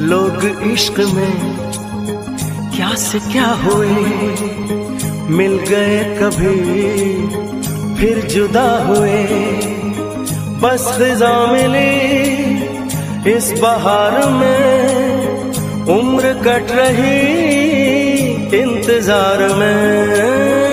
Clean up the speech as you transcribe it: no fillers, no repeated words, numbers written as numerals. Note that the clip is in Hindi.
लोग इश्क में क्या से क्या हुए, मिल गए कभी फिर जुदा हुए। बस खिज़ा मिली इस बहार में, उम्र कट रही इंतजार में।